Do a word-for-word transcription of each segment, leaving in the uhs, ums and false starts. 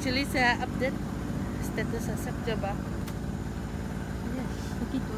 Actually saya update status saya coba. Yes, begitu.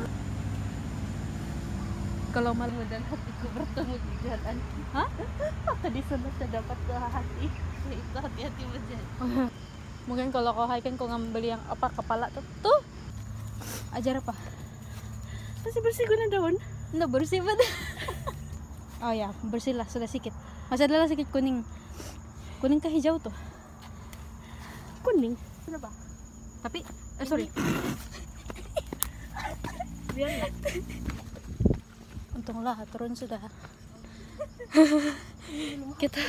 Kalau malam dan hatiku bertemu di jalan. Hah? Maka di sana terdapat dua hati. Itu hati-hati berjalan. Mungkin kalau kau hiking kau ngambil yang apa kepala tuh. Tuh. Ajar apa? Masih bersih guna daun. Nggak bersih banget. Oh ya, bersih lah, sudah sedikit. Masih ada lah sedikit kuning. Kuning ke hijau tuh. Kuning. Kenapa? Tapi, eh sorry. Biarlah. Untunglah turun sudah. Kita.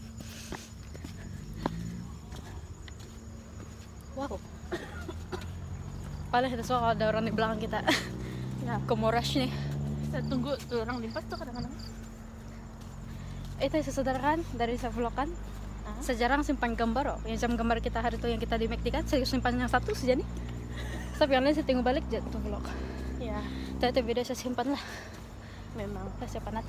Wow. Paling ada soal ada orang di belakang kita. Ya, Komorash nih. saya tunggu tuh orang limpas tuh kadang-kadang. Itu saya sadarkan dari saya vlogkan. Saya jarang simpan gambar, oh. Yang jam gambar kita hari itu yang kita di M A C D kan, saya simpan yang satu saja nih. Tapi yang lain saya tengok balik jatuh vlog. Ya, Tapi video saya simpan lah. memang. Saya panat.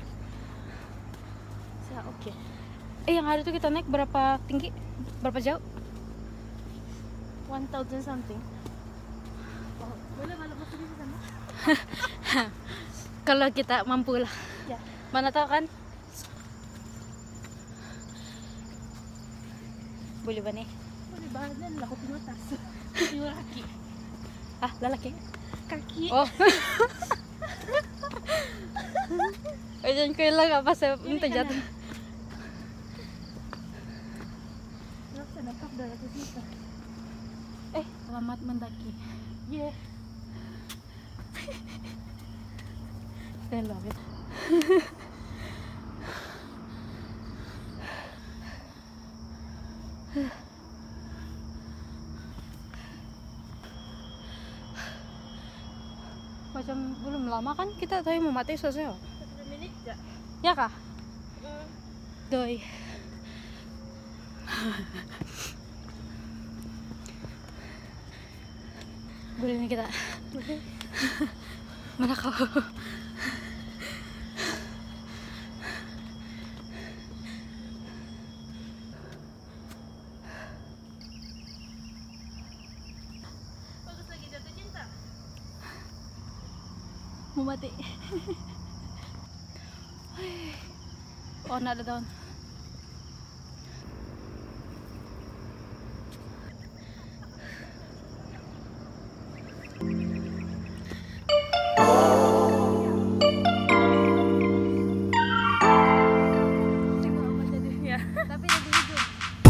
Saya oke. Okay. Eh yang hari itu kita naik berapa tinggi? Berapa jauh? one thousand something. Oh, boleh malam waktu di sana? Kalau kita mampu lah. Ya. Mana tahu kan? Boleh ba nih? Boleh bahan lah, kopi atas. Kopi kaki. Ah, lalaki. Kaki. Oh. Eh jangan kailang apa saya minta jatuh. Nggak nampak dari atas kita. Eh, selamat mendaki. Yeah. I love it. Macam belum lama kan kita tadi mau mati selesai. Satu menit ya. Ya kah? Mm. Doi. Boleh nih kita. Boleh. Mana kau? Bagus lagi jatuh cinta. Mau mati. Oh, nggak ada daun. Ya. Tapi ada di ujung.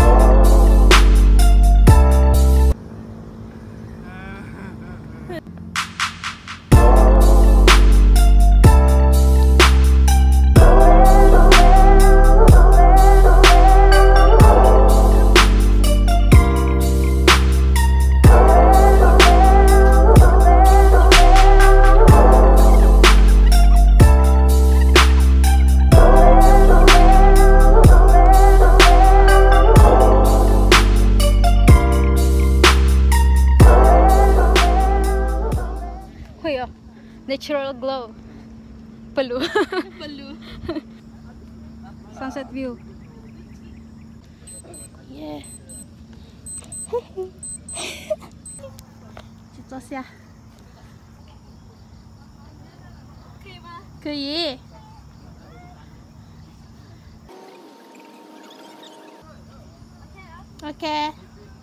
Wih, oh, natural glow. Pelu. Perlu. Sunset view. Yeah. Citos ya. 可以。 Oke.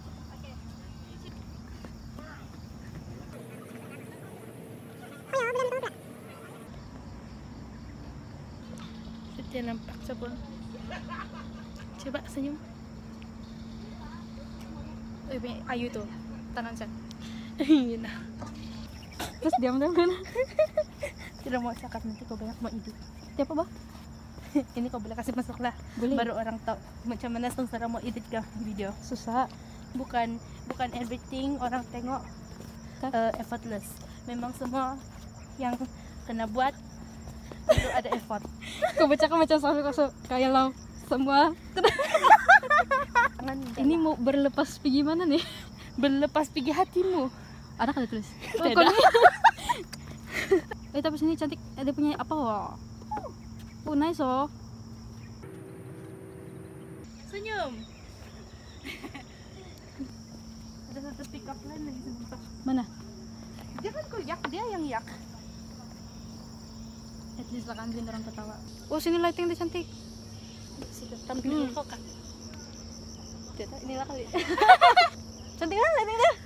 Dia nampak coba. Coba senyum. Eh, Ayu tuh, tangan saya. Iya. Terus diam-diam kan? Tidak mau cakap nanti kau banyak mau ide. Siapa bah? Ini kau boleh kasih masuk lah. Boleh. Baru orang tahu macam mana sengsara mau edit ke video. Susah. Bukan bukan everything orang tengok uh, effortless. Memang semua yang kena buat itu ada effort. Kau baca kan macam selalu kau kayak lau semua. Ini mau berlepas pergi mana nih? Berlepas pergi hatimu. Ada kali tulis. Tidak. Oh, eh tapi sini cantik. Ada punya apa wah? Oh nice oh. Senyum. kelihatan lagi sumpah. Mana? Dia kan kuyak, dia yang yak. At least lah kan orang ketawa. Oh sini lighting dia cantik. Sudah tampil Hmm. info kan. Tidak, inilah kali. Cantik kan lighting dia?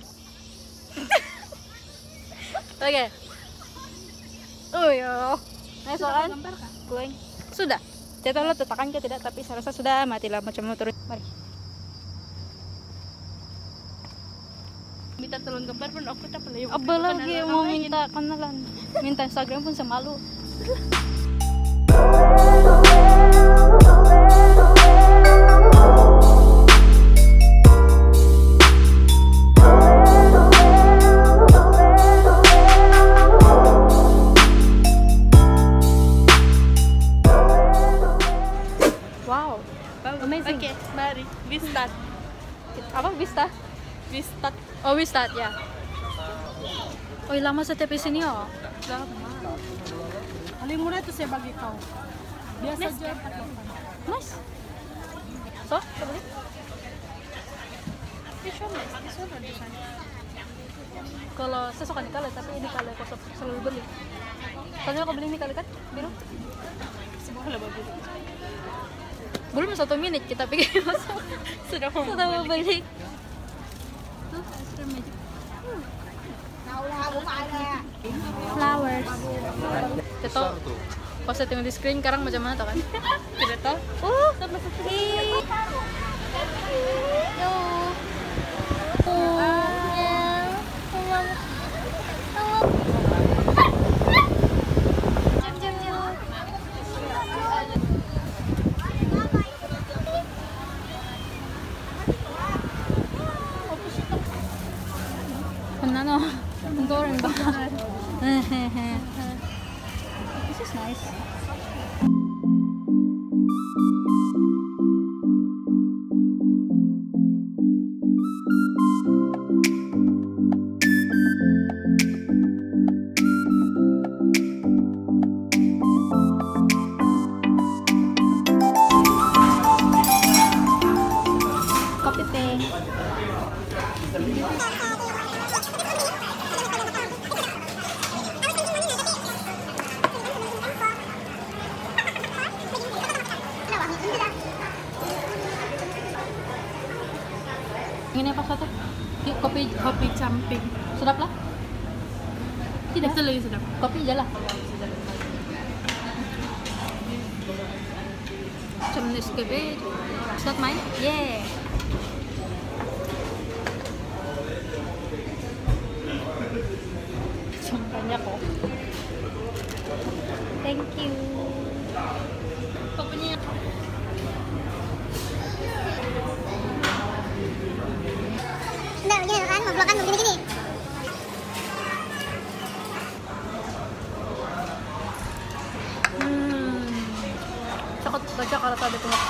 Oke. Oh ya. Nice kan? Gambar kah? Going. Sudah. Saya tahu letakkan ke tidak, tapi saya rasa sudah matilah macam mau turun. Mari. Minta tolong gambar pun aku tak pernah. Apalagi mau minta kenalan, minta Instagram pun semalu. Wow, amazing. Oke, mari. We start. Apa Vista? We start. Oh, we start ya. Oh, lama setiap di sini oh. Lama. Paling murah itu saya bagi kau. Biasa Nice. jual empat puluh delapan. Nice. So, coba lihat. This one nice. This one or this one? Kalau saya suka ini kali, tapi ini kali aku selalu beli. Soalnya aku beli ini kali kan, biru. Semua lah bagus. Belum satu menit kita pikir masuk. Sudah mau Sudah mau beli. beli. Tuh, ice cream magic. Flowers. Kita tahu pas saya tengok di screen sekarang macam mana tau kan? Tidak tahu. Oh, sama seperti. Ano? Ang boring ba? This is nice. Kopi teh. Ini apa satu? Kopi Kopi camping. sedap lah. Tidak. Itu lagi sedap. Kopi aja lah. Macam Nescafe. It's not mine? Yeah. Banyak kok. Thank you. Kopinya. Enggak, gini kan, mau vlog kan begini-gini. Hmm. Cakot baca kalau tadi punya.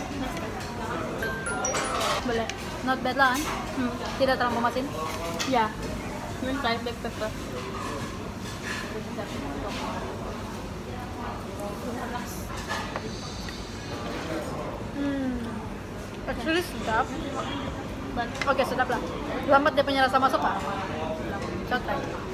Boleh. Not bad lah kan? Hmm. Tidak terlalu masin. Ya. Ini try black pepper. Hmm. Actually sedap. Oke, sedap lah. Lambat dia punya rasa masuk pak. Coba.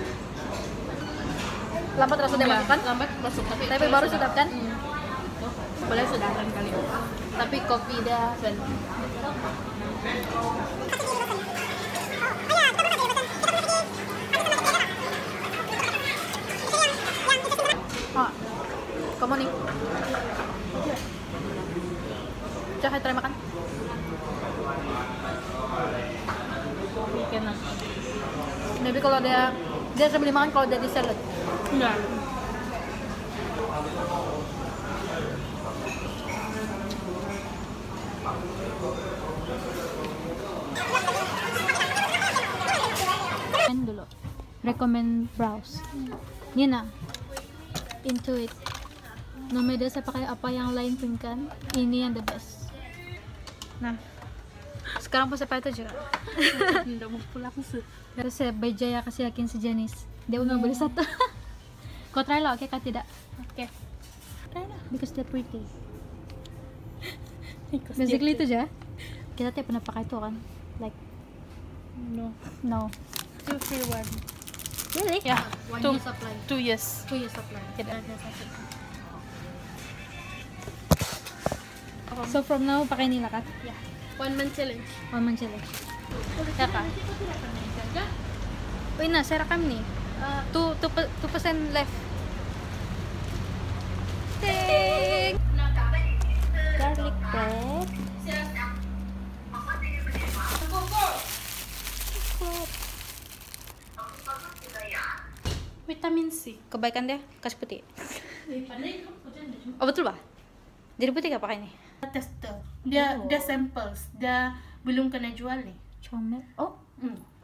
Lambat rasa dia Iya, masuk kan? lambat masuk tapi Tapi baru sedap kan? boleh sedap kan kali. Tapi kopi dia sen. Ah, kamu nih. Coba try makan. Enak. Maybe kalau dia dia sambil makan kalau dia di salad. Enggak. Recommend dulu. Recommend browse. Nina. Into it. No matter sa pakai apa yang lain pun kan, ini yang the best. Nah, sekarang pas apa itu juga. Tidak mau pulang sih. Terus saya Bajaya kasih yakin sejenis. Dia udah beli satu. Kau try lah, oke kah tidak? Oke. Try lah. Because they're pretty. Because Basically dia- itu aja. Kita tiap pernah pakai itu kan, like No. No. Two free one. Really? Yeah. One two, year supply. Two years. Two years supply. Yeah. So from now, pakai nila ka? Yeah. One month challenge. One month challenge. Ya ka? Uy na, sara kam ni. Uh, two, two, two percent left. Ting! garlic bread. Vitamin C. Kebaikan dia, kasih putih. Oh betul ba? Jadi putih gak pakai ni? Tester. Dia Oh. dia samples. Dia belum kena jual ni. Comel. Oh, Hmm.